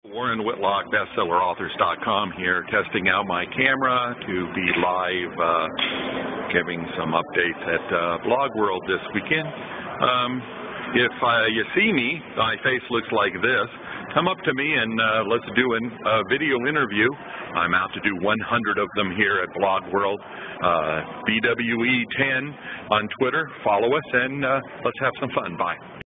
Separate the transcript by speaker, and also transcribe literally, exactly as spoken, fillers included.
Speaker 1: Warren Whitlock, bestseller authors dot com here, testing out my camera to be live, uh, giving some updates at uh, Blog World this weekend. Um, if uh, you see me, my face looks like this. Come up to me and uh, let's do a uh, video interview. I'm out to do one hundred of them here at Blog World. Uh, B W E ten on Twitter. Follow us and uh, let's have some fun. Bye.